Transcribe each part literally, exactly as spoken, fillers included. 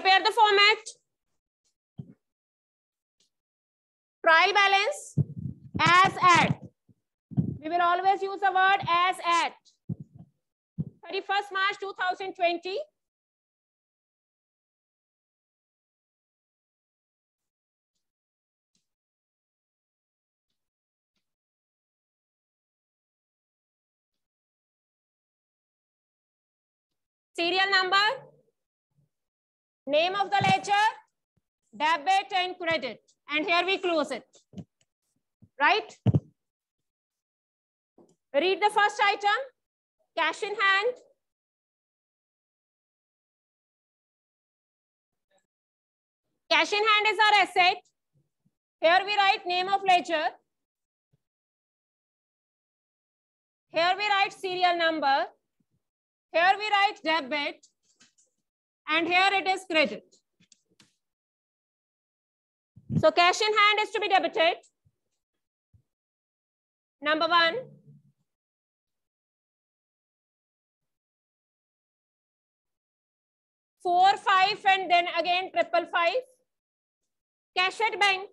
prepare the format. Trial balance as at. We will always use the word as at. thirty-first March two thousand twenty. Serial number, name of the ledger, debit and credit. And here we close it. Right? Read the first item, cash in hand. Cash in hand is our asset. Here we write name of ledger. Here we write serial number. Here we write debit. And here it is credit. So cash in hand is to be debited. Number one. Four, five, and then again triple five. Cash at bank.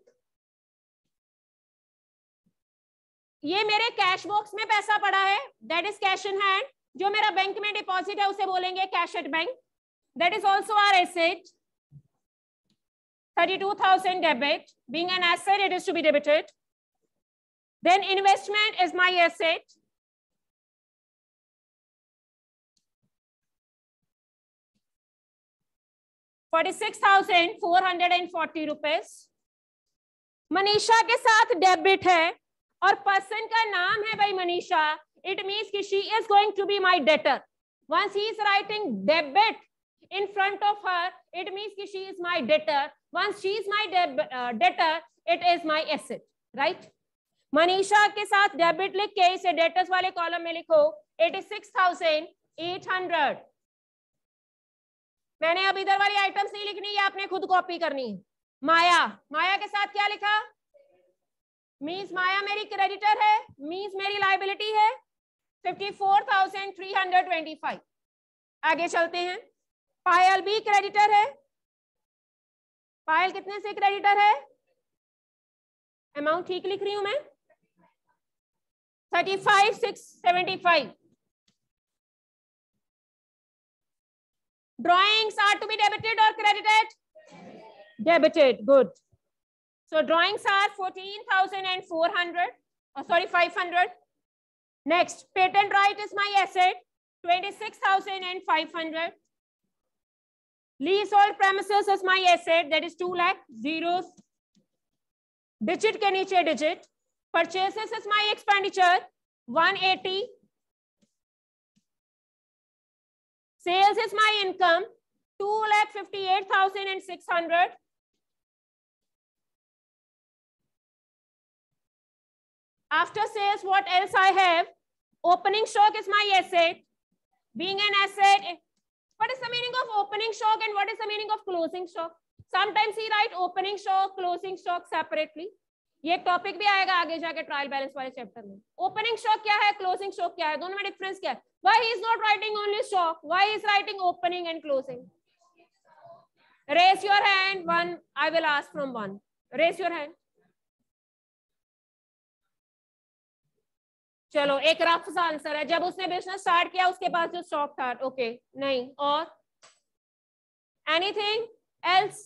ये मेरे cash box में पैसा पड़ा है, that is cash in hand. जो मेरा bank में deposit है उसे बोलेंगे cash at bank. That is also our asset. thirty-two thousand debit. Being an asset, it is to be debited. Then investment is my asset. forty-six thousand four hundred forty rupees. Manisha के साथ debit है और person का नाम है भाई Manisha. It means कि she is going to be my debtor. Once he is writing debit in front of her, it means कि she is my debtor. Once she is my deb uh, debtor, it is my asset, right? Manisha के साथ debit लिख के इसे debtors वाले column में लिखो eighty-six thousand eight hundred. मैंने अब इधर वाली आइटम्स नहीं लिखनी, ये आपने खुद कॉपी करनी है. माया, माया के साथ क्या लिखा? मींस माया मेरी क्रेडिटर है, मींस मेरी लायबिलिटी है fifty-four thousand three hundred twenty-five. आगे चलते हैं. पायल भी क्रेडिटर है. पायल कितने से क्रेडिटर है? अमाउंट ठीक लिख रही हूं मैं, thirty-five thousand six hundred seventy-five. Drawings are to be debited or credited? Debited. Good. So drawings are fourteen thousand four hundred. Oh, sorry, five hundred. Next, patent right is my asset, twenty-six thousand five hundred. Leasehold premises is my asset, that is two lakh. Zeros. Digit के नीचे digit. Purchases is my expenditure, one eighty. Sales is my income, two lakh fifty-eight thousand six hundred. After sales, what else I have? Opening stock is my asset. Being an asset, what is the meaning of opening stock and what is the meaning of closing stock? Sometimes he write opening stock, closing stock separately. ये topic भी आएगा आगे जाके trial balance वाले chapter में. Opening stock क्या है, closing stock क्या है, दोनों में डिफरेंस क्या है? Why he is not writing only stock? Why he is writing opening and closing? Raise your hand. One, I will ask from one. Raise your hand. चलो, एक रफ सा आंसर है. जब उसने बिजनेस स्टार्ट किया उसके पास जो स्टॉक था. ओके, नहीं. और anything else?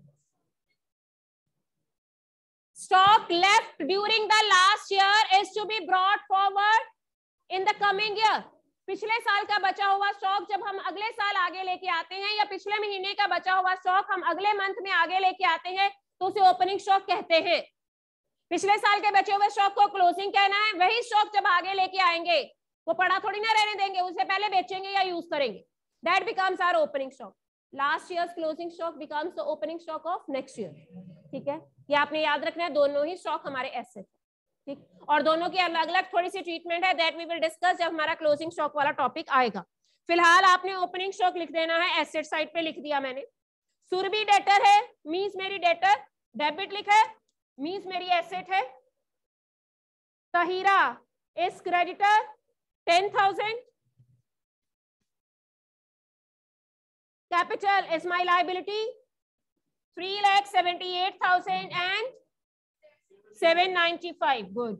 Stock left during the last year is to be brought forward in the coming year. पिछले साल का बचा हुआ स्टॉक जब हम अगले साल आगे लेके आते हैं, या पिछले महीने का बचा हुआ स्टॉक हम अगले मंथ में आगे लेके आते हैं, तो उसे ओपनिंग स्टॉक कहते हैं. पिछले साल के बचे हुए स्टॉक को क्लोजिंग कहना है. वही स्टॉक जब आगे लेके आएंगे वो पड़ा थोड़ी ना रहने देंगे, उसे पहले बेचेंगे या यूज करेंगे. That becomes our opening stock. Last year's closing stock becomes the opening stock of next year. ठीक है, ये आपने याद रखना है. दोनों ही स्टॉक हमारे एसेट, ठीक, और दोनों की अलग अलग थोड़ी सी ट्रीटमेंट है. दैट वी विल डिस्कस जब हमारा क्लोजिंग स्टॉक वाला टॉपिक आएगा. फिलहाल आपने ओपनिंग स्टॉक लिख देना है. एसेट साइड पे लिख दिया मैंने. सुरभि डेटर है, मींस मेरी डेटर. डेबिट लिखा है, मींस मेरी एसेट है. Tahira is creditor, ten thousand. Capital is my liability, three lakh seventy-eight thousand and seven ninety-five. Good.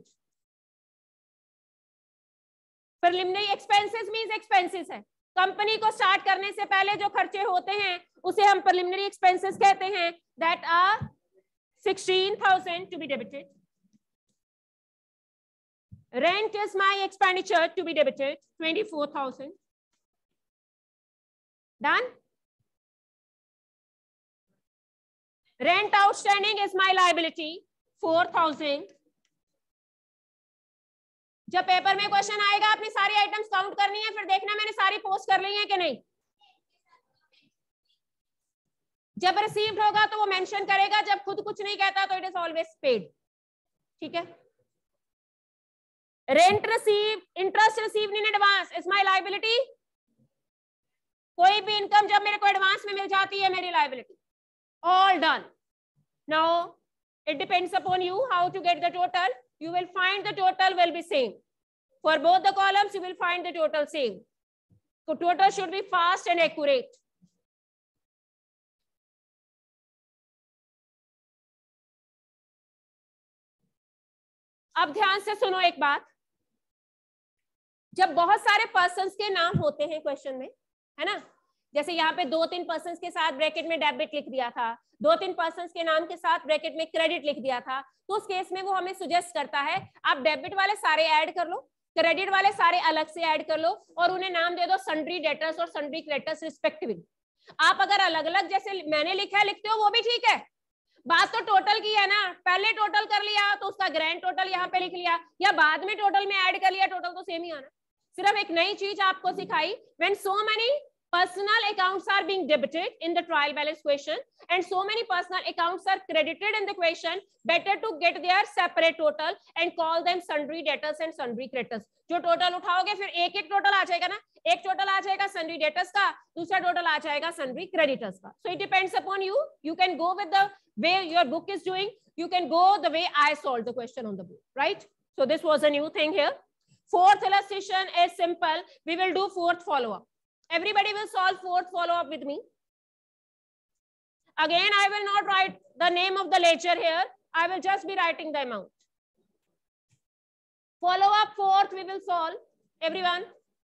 Preliminary expenses means expenses है. कंपनी को स्टार्ट करने से पहले जो खर्चे होते हैं उसे हम प्रिलिमिनरी एक्सपेंसेस कहते हैं. That are sixteen thousand to be debited. Rent is my expenditure to be debited, twenty-four thousand. Done. Rent outstanding is my liability, four thousand. जब पेपर में क्वेश्चन आएगा अपनी सारी आइटम्स काउंट करनी है, फिर देखना मैंने सारी पोस्ट कर ली है कि नहीं. जब रिसीव्ड होगा तो वो मेंशन करेगा, जब खुद कुछ नहीं कहता तो इट इज ऑलवेज पेड. ठीक है. Rent receive, interest receive in advance is my liability. कोई भी इनकम जब मेरे को एडवांस में मिल जाती है मेरी liability. All done. Now it depends upon you how to get the total. You will find the total will be same for both the columns. You will find the total same. So total should be fast and accurate. अब ध्यान से सुनो एक बात. जब बहुत सारे persons के नाम होते हैं क्वेश्चन में, है ना, जैसे यहाँ पे दो तीन पर्सन्स के साथ ब्रैकेट में डेबिट लिख दिया था, दो तीन पर्सन्स के नाम के साथ ब्रैकेट में क्रेडिट लिख दिया था, तो उस केस में वो हमें सुजेस्ट करता है आप डेबिट वाले सारे ऐड कर लो, क्रेडिट वाले सारे अलग से ऐड कर लो और उन्हें नाम दे दो सन्ड्री डेटर्स और सन्ड्री क्रेडिटर्स रिस्पेक्टिवली. आप अगर अलग अलग जैसे मैंने लिखा है लिखते हो वो भी ठीक है. बात तो टोटल की है ना. पहले टोटल कर लिया तो उसका ग्रैंड टोटल यहाँ पे लिख लिया, या बाद में टोटल में ऐड कर लिया, टोटल तो सेम ही आना. सिर्फ एक नई चीज आपको सिखाई. When so many personal accounts are being debited in the trial balance question and so many personal accounts are credited in the question, better to get their separate total and call them sundry debtors and sundry creditors. जो total उठाओगे फिर एक एक total आ जाएगा ना. एक total आ जाएगा sundry debtors का, दूसरा टोटल आ जाएगा sundry creditors का. So it depends upon you. You can go with the way your book is doing. You can go the way I solved the question on the book, right? So this was a new thing here. Fourth illustration is simple. We will do fourth follow-up. Everybody will solve fourth follow-up with me. Again, I will not write the name of the ledger here. I will just be writing the amount. Follow-up fourth we will solve. Everyone.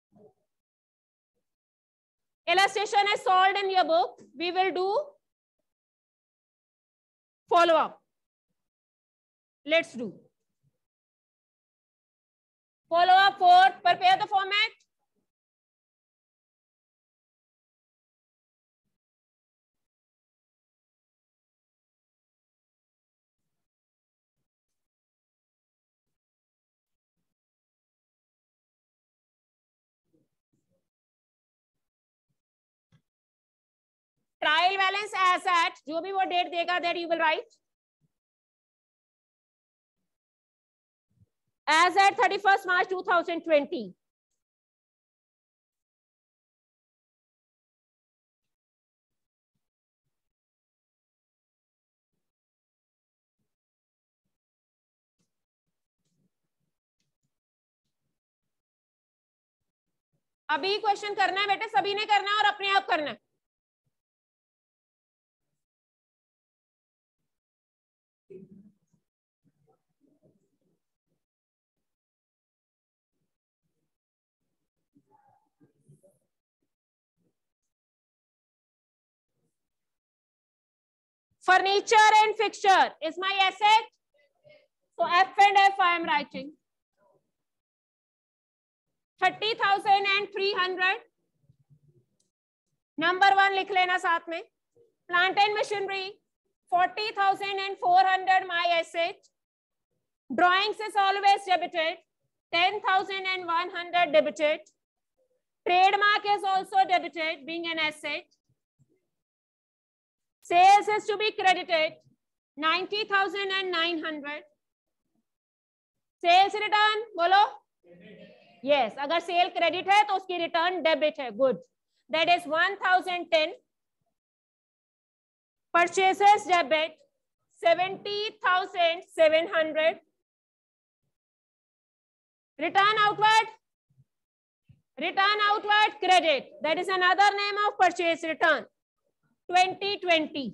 Illustration is solved in your book. We will do follow-up. Let's do. Follow-up fourth. Prepare the format. Trial balance as at, जो भी वो date देगा that you will write as at thirty first March two thousand twenty. अभी question करना है बेटे, सभी ने करना है और अपने आप करना है. Furniture and fixture is my asset. So F and F I am writing. thirty thousand and three hundred. Number one लिख लेना साथ में. Plant and machinery, forty thousand and four hundred my asset. Drawings is always debited. ten thousand and one hundred debited. Trademark is also debited, being an asset. Sales is to be credited, ninety thousand and nine hundred. Sales return, बोलो. Yes, अगर sale credit है तो उसकी return debit है. Good. That is one thousand ten. Purchases debit, seventy thousand seven hundred. Return outward. Return outward credit. That is another name of purchase return. Twenty twenty,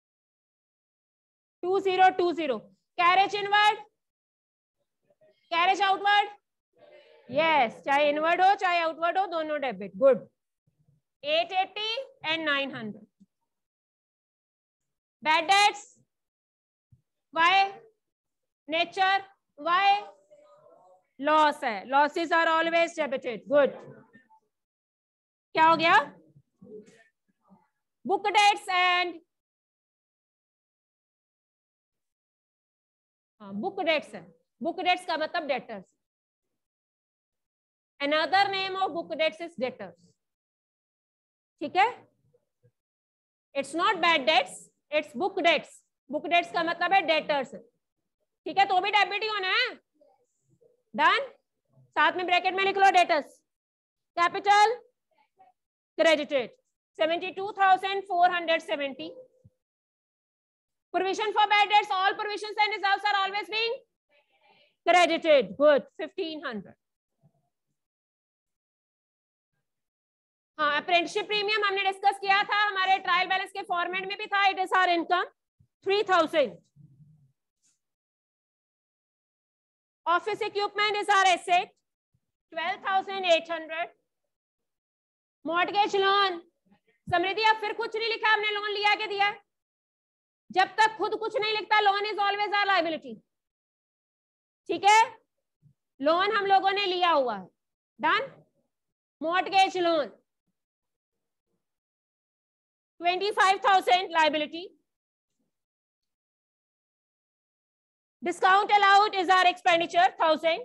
two zero two zero, carriage inward, carriage outward, yes, चाहे inward हो चाहे outward हो दोनों debit, good. Eight eighty and nine hundred. Bad debts, why nature, why loss है, losses are always debited, good. क्या हो गया? Book debts and book debts है, बुक डेट्स का मतलब debtors, another name of book debts is debtors, ठीक है? It's not bad debts, it's book dates, book debts का मतलब है डेटर्स, ठीक है? तो भी डेबिट ही होना है, डन। साथ में ब्रैकेट में लिख लो debtors, capital credited seventy two thousand four hundred seventy. Provision for bad debts, all provisions and reserves are always being credited, good, fifteen hundred. हाँ, अप्रेंटिसशिप प्रीमियम हमने डिस्कस किया था, हमारे ट्रायल बैलेंस के फॉर्मेट में भी था, it is our income three thousand. Office equipment is our asset twelve thousand eight hundred. Mortgage loan, Samriddhi अब फिर कुछ नहीं लिखा, हमने लोन लिया के दिया है, जब तक खुद कुछ नहीं लिखता loan is always our liability, ठीक है? लोन हम लोगों ने लिया हुआ है, done. Mortgage loan twenty five thousand liability. Discount allowed is our expenditure thousand.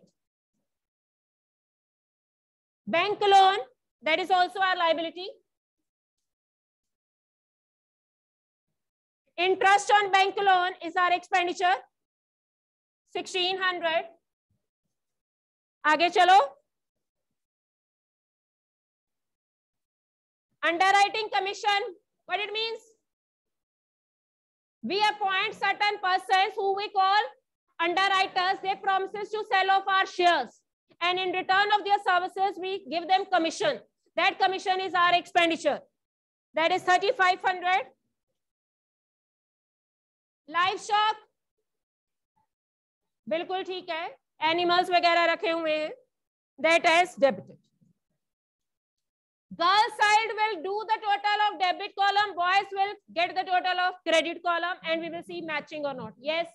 Bank loan that is also our liability. Interest on bank loan is our expenditure sixteen hundred. आगे चलो, underwriting commission, what it means? We appoint certain persons who we call underwriters. They promises to sell off our shares, and in return of their services, we give them commission. That commission is our expenditure. That is thirty-five hundred. Livestock बिल्कुल ठीक है, animals वगैरह रखे हुए हैं, that is debited. Girl side will do the total of debit column, boys will get the total of credit column, and we will see matching और not. Yes,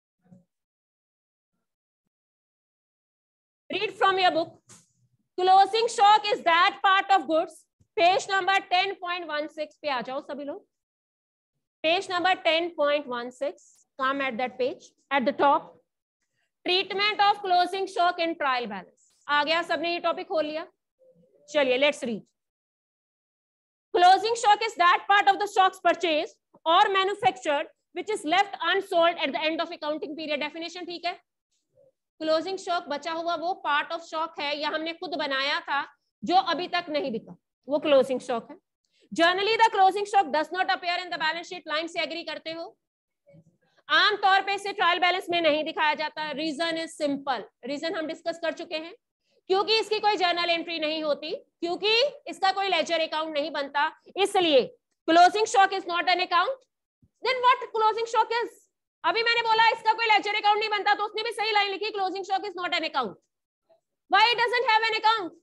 read from your book. Closing stock is that part of goods, page number ten point one six पे आ जाओ सभी लोग। Page number ten point one six, come at that page, at the top. Treatment of closing stock in trial balance. आ गया, सबने ये topic खोल लिया? चलिए, let's read. Closing stock is that part of the stocks purchased or manufactured which is left unsold at the end of accounting period. Definition ठीक है? Closing stock बचा हुआ वो part of stock है या हमने खुद बनाया था जो अभी तक नहीं बिका, वो closing stock है। Generally, the closing stock does not appear in the balance sheet line से एग्री करते हो? आम तौर पे इसे ट्रायल बैलेंस में नहीं दिखाया जाता। रीजन इज सिंपल, रीजन हम डिस्कस कर चुके हैं, क्योंकि इसकी कोई जर्नल एंट्री नहीं होती, क्योंकि इसका कोई लेजर अकाउंट नहीं बनता, इसलिए closing stock is not an account. Then what closing stock is? अभी मैंने बोला इसका कोई लेजर अकाउंट नहीं बनता, तो उसने भी सही लाइन लिखी, closing stock is not an account. Why it doesn't have an account?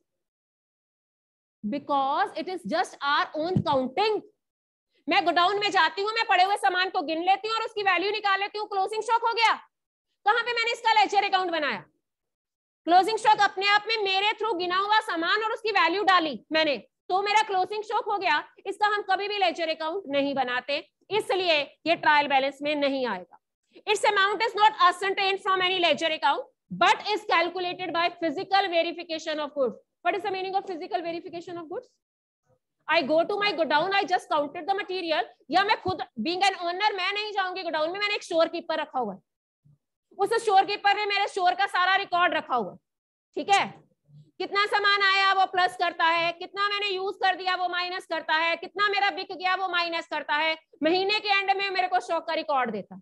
Because it is just our own counting. मैं गोडाउन में जाती हूँ, मैं पड़े हुए सामान को गिन लेती हूँ और उसकी वैल्यू निकाल लेती हूँ, क्लोजिंग स्टॉक हो गया। कहाँ पे मैंने इसका लेजर अकाउंट बनाया? क्लोजिंग स्टॉक अपने आप में मेरे थ्रू गिना हुआ सामान और उसकी वैल्यू डाली मैंने, तो मेरा क्लोजिंग स्टॉक हो गया। इसका हम कभी भी लेजर अकाउंट नहीं बनाते, इसलिए ये ट्रायल बैलेंस में नहीं आएगा। Its amount is not ascertained from any ledger account but is calculated by physical verification of goods. What is the meaning of physical verification of goods? I go to my godown, I just counted the material, या मैं खुद being an owner मैं नहीं जाऊंगी godown में, मैंने एक store keeper रखा हुआ है, उस स्टोर कीपर ने मेरे स्टोर का सारा रिकॉर्ड रखा हुआ है, ठीक है? कितना सामान आया वो प्लस करता है, कितना मैंने यूज कर दिया वो माइनस करता है, कितना मेरा बिक गया वो माइनस करता है, महीने के एंड में मेरे को स्टॉक का रिकॉर्ड देता है।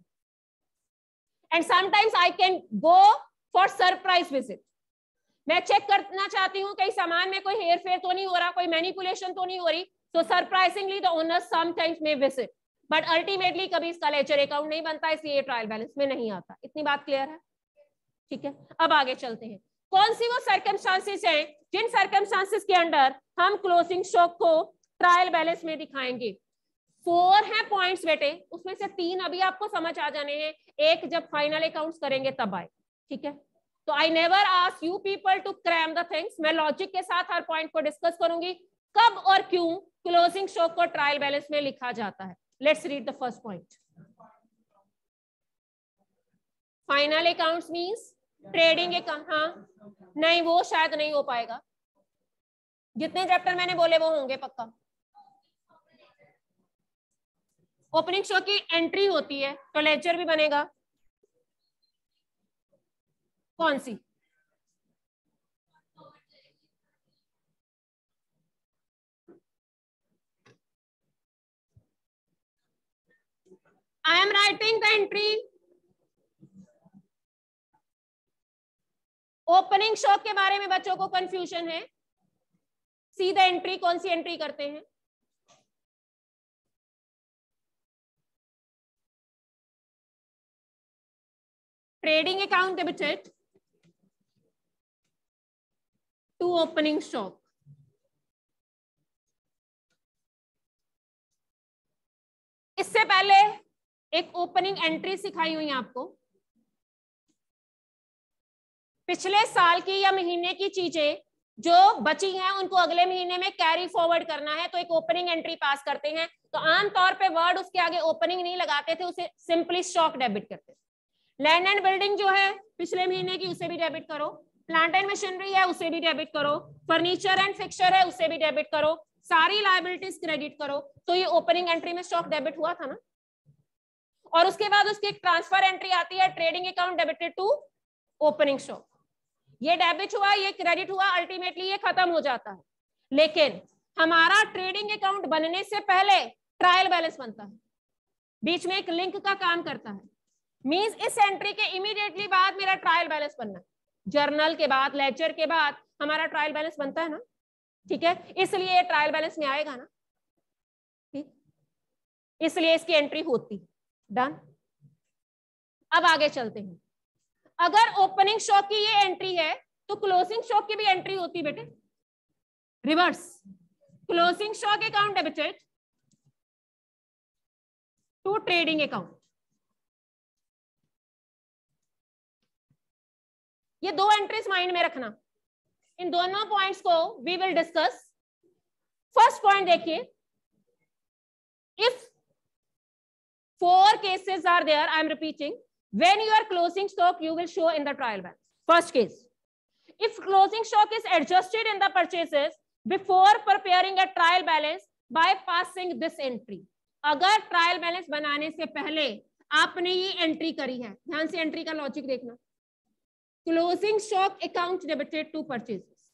And sometimes I can go for surprise visit, मैं चेक करना चाहती हूँ कहीं सामान में कोई हेर फेर तो नहीं हो रहा, कोई मैनिपुलेशन तो नहीं हो रही, So surprisingly the owners sometimes may visit, but ultimately कभी इसका लेजर अकाउंट नहीं बनता, इसलिए ये ट्रायल बैलेंस में नहीं आता। इतनी बात क्लियर है? ठीक है, अब आगे चलते हैं। कौन सी वो सर्कमस्टांसेस हैं जिन सर्कमस्टांसेस के अंडर हम क्लोजिंग स्टॉक को ट्रायल बैलेंस में दिखाएंगे? फोर है पॉइंट्स बेटे, उसमें से तीन अभी आपको समझ आ जाने हैं, एक जब फाइनल अकाउंट्स करेंगे तब आए। ठीक है, तो I never ask you people to cram the things, मैं लॉजिक के साथ हर पॉइंट को डिस्कस करूंगी, कब और क्यों क्लोजिंग स्टॉक को ट्रायल बैलेंस में लिखा जाता है। Let's read the first point. Final accounts means trading account. हाँ नहीं, वो शायद नहीं हो पाएगा, जितने चैप्टर मैंने बोले वो होंगे पक्का। ओपनिंग स्टॉक की एंट्री होती है तो लेजर भी बनेगा। कौन सी? I am writing the entry. Opening stock के बारे में बच्चों को कंफ्यूजन है, सी द एंट्री, कौन सी एंट्री करते हैं? Trading account debited to opening stock. इससे पहले एक ओपनिंग एंट्री सिखाई हुई है आपको, पिछले साल की या महीने की चीजें जो बची हैं उनको अगले महीने में कैरी फॉरवर्ड करना है, तो एक ओपनिंग एंट्री पास करते हैं। तो आमतौर पे वर्ड उसके आगे ओपनिंग नहीं लगाते थे, उसे सिंपली स्टॉक डेबिट करते थे। लैंड एंड बिल्डिंग जो है पिछले महीने की, उसे भी डेबिट करो। प्लांट एंड मशीनरी है, उसे भी डेबिट करो। फर्नीचर एंड फिक्सचर है, उसे भी डेबिट करो। सारी लायबिलिटीज क्रेडिट करो। तो ये ओपनिंग एंट्री में स्टॉक डेबिट हुआ था ना। और उसके बाद उसकी एक ट्रांसफर एंट्री आती है, trading account debited to opening stock. ये डेबिट हुआ, ये क्रेडिट हुआ, अल्टीमेटली ये खत्म हो जाता है। लेकिन हमारा ट्रेडिंग अकाउंट बनने से पहले ट्रायल बैलेंस बनता है, बीच में एक लिंक का काम करता है। मींस इस एंट्री के इमीडिएटली बाद मेरा ट्रायल बैलेंस बनना है, जर्नल के बाद, लेजर के बाद हमारा ट्रायल बैलेंस बनता है ना। ठीक है, इसलिए ये ट्रायल बैलेंस में आएगा ना, ठीक, इसलिए इसकी एंट्री होती। डन। अब आगे चलते हैं। अगर ओपनिंग स्टॉक की ये एंट्री है तो क्लोजिंग स्टॉक की भी एंट्री होती बेटे, reverse. Closing stock account debited to trading account. ये दो एंट्रीज माइंड में रखना, इन दोनों पॉइंट्स को we will discuss. First point देखिए, if four cases are there, I am repeating, when you are closing stock you will show in the trial balance. First case, if closing stock is adjusted in the purchases before preparing a trial balance by passing this entry. अगर trial balance बनाने से पहले आपने ये entry करी है, ध्यान से एंट्री का लॉजिक देखना, closing stock account debited to purchases.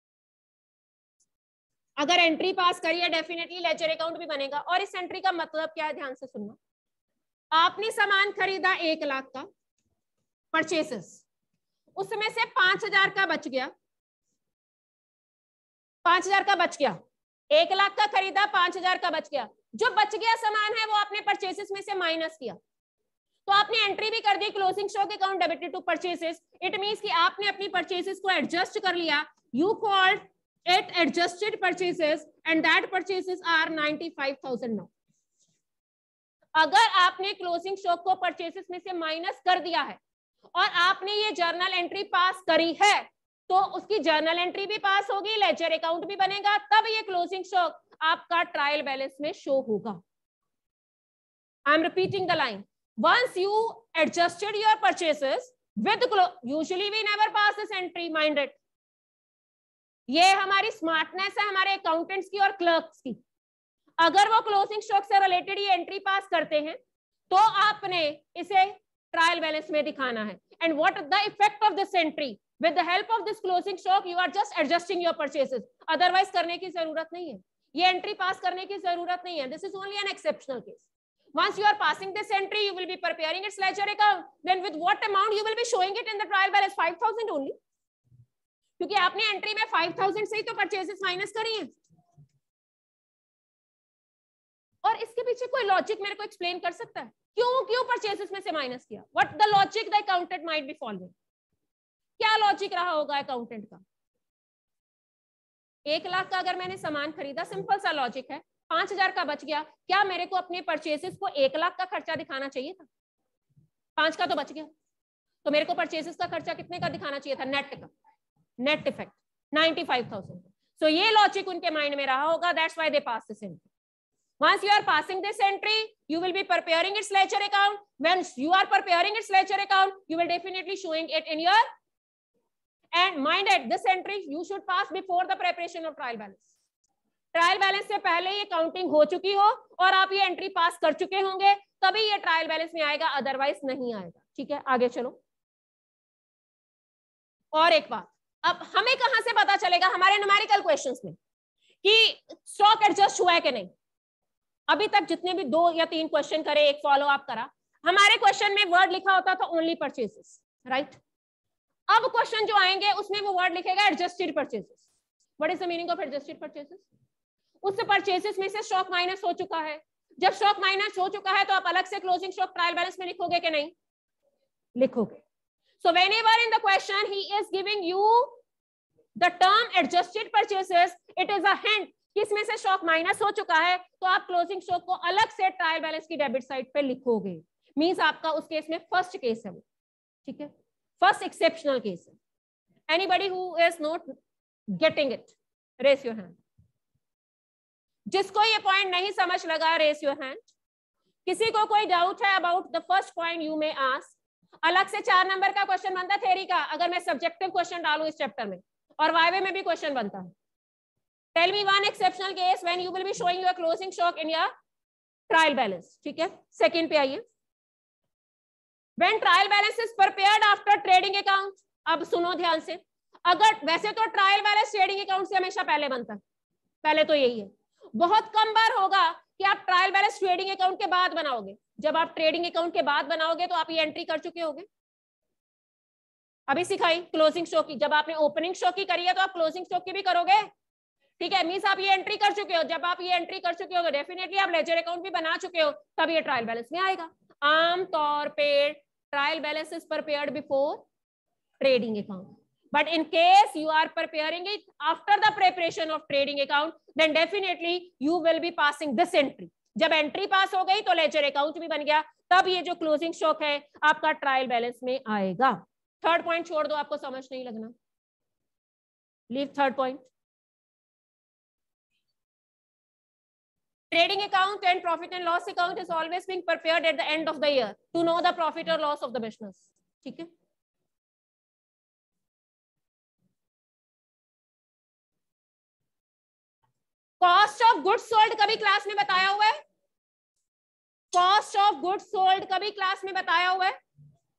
अगर एंट्री पास करी है डेफिनेटली लेजर अकाउंट भी बनेगा। और इस एंट्री का मतलब क्या है, ध्यान से सुनना। आपने सामान खरीदा एक लाख का, परचेसेस, उसमें से पांच हजार का बच गया, पांच हजार का बच गया, एक लाख का खरीदा, पांच हजार का बच गया। जो बच गया सामान है वो आपने परचेसेस में से माइनस किया, तो आपने एंट्री भी कर दी closing stock account debited to purchases. It means कि आपने अपनी परचेसेस को एडजस्ट कर लिया। You called it adjusted purchases and that purchases are ninety five thousand now. अगर आपने क्लोजिंग स्टॉक को परचेसेस में से माइनस कर दिया है और आपने ये जर्नल एंट्री पास करी है, तो उसकी जर्नल एंट्री भी पास होगी, लेजर अकाउंट भी बनेगा, तब ये क्लोजिंग स्टॉक आपका ट्रायल बैलेंस में शो होगा। I am repeating the line, once you adjusted your purchases with, usually we never pass this entry, mind it. ये हमारी स्मार्टनेस है हमारे अकाउंटेंट्स की और क्लर्क्स की। अगर वो क्लोजिंग स्टॉक से रिलेटेड ये एंट्री पास करते हैं तो आपने इसे ट्रायल बैलेंस में दिखाना है। And what the effect of this entry, with the help of this closing stock you are just adjusting your purchases, otherwise करने की जरूरत नहीं है, ये एंट्री पास करने की जरूरत नहीं है। This is only an exceptional case. Once you are passing this entry, you will be preparing its ledger account. Then with what amount you will be showing it in the trial balance? five thousand only. क्योंकि आपने entry में five thousand से ही तो purchases minus करी हैं। और इसके पीछे कोई लॉजिक मेरे को एक्सप्लेन कर सकता है? क्यों क्यों परचेसेस में से माइनस किया? What the logic the accountant might be following? क्या लॉजिक रहा होगा अकाउंटेंट का? एक लाख का अगर मैंने सामान खरीदा, सिंपल सा लॉजिक है, पांच हजार का बच गया, क्या मेरे को अपने परचेसेस को एक लाख का खर्चा दिखाना चाहिए था? पांच का तो बच गया, तो मेरे को परचेसेस का खर्चा कितने का दिखाना चाहिए था? नेट का, net effect ninety five thousand. So ये लॉजिक उनके माइंड में रहा होगा, that's why they pass this entry. Once you are passing this entry, you will be preparing its ledger account. When you are preparing its ledger account, you will definitely showing it in your, and mind it, this entry you should pass before the preparation of trial balance. Trial balance से पहले ये counting हो चुकी हो और आप ये entry पास कर चुके होंगे, तभी ये ट्रायल बैलेंस में आएगा, अदरवाइज नहीं आएगा. ठीक है, आगे चलो. और एक बात, अब हमें कहां से पता चलेगा हमारे न्यूमेरिकल क्वेश्चंस में कि स्टॉक एडजस्ट हुआ है कि नहीं? अभी तक जितने भी दो या तीन क्वेश्चन करे, एक फॉलो अप करा, हमारे क्वेश्चन में वर्ड लिखा होता था ओनली परचेसेस, राइट? अब क्वेश्चन जो आएंगे उसमें वो वर्ड लिखेगा adjusted purchases. What is the meaning of adjusted purchases? उस परचेसेस में से स्टॉक माइनस हो चुका है. जब स्टॉक माइनस हो चुका है तो आप अलग से क्लोजिंग स्टॉक ट्रायल बैलेंस में लिखोगे कि नहीं? लिखोगे. So whenever in the question he is giving you the term adjusted purchases, it is a hint कि इसमें से स्टॉक माइनस हो चुका है, तो आप क्लोजिंग स्टॉक को अलग से ट्रायल बैलेंस की डेबिट साइड पे लिखोगे. मींस आपका उस केस में फर्स्ट केस है वो. ठीक है, फर्स्ट एक्सेप्शनल केस है. Anybody who is not getting it, raise your hand. जिसको ये पॉइंट नहीं समझ लगा, रेज योर हैंड. किसी को कोई डाउट है about the first point you may ask? अलग से चार नंबर का क्वेश्चन बनता है थ्योरी का, अगर मैं सब्जेक्टिव क्वेश्चन डालूं इस चैप्टर में, और वाइवे में भी क्वेश्चन बनता है. Tell me one exceptional case when you will be showing your closing stock in your trial balance. ठीक है, सेकंड पे आइए. When trial balance is prepared after trading account. अब सुनो ध्यान से, अगर वैसे तो ट्रायल बैलेंस ट्रेडिंग अकाउंट से हमेशा पहले बनता है, पहले तो यही है. बहुत कम बार होगा कि आप ट्रायल बैलेंस ट्रेडिंग अकाउंट के बाद बनाओगे. जब आप ट्रेडिंग अकाउंट के बाद बनाओगे तो आप ये एंट्री कर चुके होगे. अभी सिखाई क्लोजिंग स्टॉक की, जब आपने ओपनिंग स्टॉक की करी है तो आप क्लोजिंग स्टॉक की भी करोगे. ठीक है, मींस आप ये एंट्री कर चुके हो. जब आप ये एंट्री कर चुके हो डेफिनेटली आप लेजर अकाउंट भी बना चुके हो, तब ये ट्रायल बैलेंस में आएगा. आमतौर पे trial balance is prepared before trading account, but in case you are preparing it after the preparation of trading account, then definitely you will be passing this entry. जब एंट्री पास हो गई तो ledger account भी बन गया, तब ये जो क्लोजिंग स्टॉक है आपका ट्रायल बैलेंस में आएगा. थर्ड पॉइंट छोड़ दो, आपको समझ नहीं लगना. Leave third point. Trading account and profit and loss account is always being prepared at the end of the year to know the profit or loss of the business. ठीक है, cost of goods sold कभी class में बताया हुआ है? Cost of goods sold कभी class में बताया हुआ है?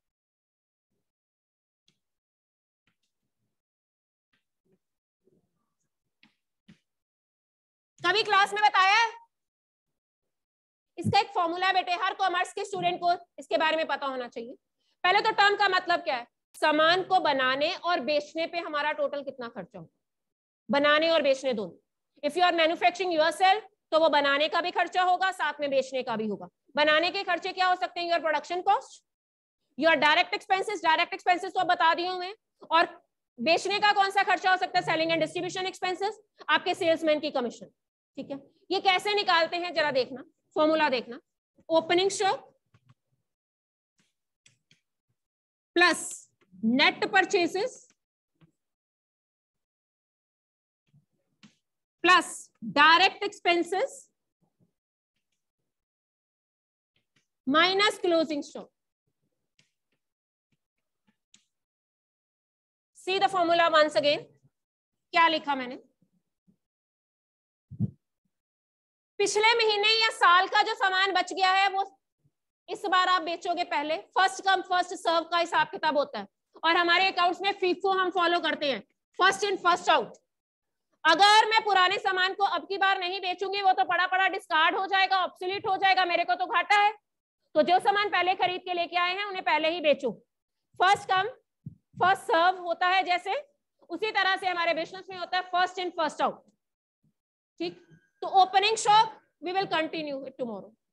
कभी क्लास में बताया है? इसका एक फॉर्मूला है बेटे, हर कॉमर्स के स्टूडेंट को इसके बारे में पता होना चाहिए. पहले तो टर्म का मतलब क्या है? सामान को बनाने और बेचने पे हमारा टोटल कितना खर्चा होगा. बनाने और बेचने दोनों. If you are manufacturing yourself तो वो बनाने का भी खर्चा होगा, साथ में बेचने का भी होगा. बनाने के खर्चे क्या हो सकते हैं? Your production cost, your direct expenses. Direct expenses तो बता दिए हुए. और बेचने का कौन सा खर्चा हो सकता है? सेलिंग एंड डिस्ट्रीब्यूशन एक्सपेंसेस, आपके सेल्समैन की कमीशन. ठीक है, ये कैसे निकालते हैं जरा देखना, फॉर्मूला देखना. Opening stock plus net purchases plus direct expenses minus closing stock. See the formula once again. क्या लिखा मैंने? पिछले महीने या साल का जो सामान बच गया है वो इस बार आप बेचोगे पहले. फर्स्ट कम फर्स्ट सर्व का हिसाब किताब होता है, और हमारे अकाउंट्स में फीफो हम फॉलो करते हैं, फर्स्ट इन फर्स्ट आउट. अगर मैं पुराने सामान को अब की बार नहीं बेचूंगी, वो तो पड़ा पड़ा डिस्कार्ड हो जाएगा, ऑब्सोलीट हो जाएगा, मेरे को तो घाटा है. तो जो सामान पहले खरीद के लेके आए हैं उन्हें पहले ही बेचो. फर्स्ट कम फर्स्ट सर्व होता है, जैसे उसी तरह से हमारे बिजनेस में होता है फर्स्ट इन फर्स्ट आउट. ठीक, तो opening stock We will continue it tomorrow.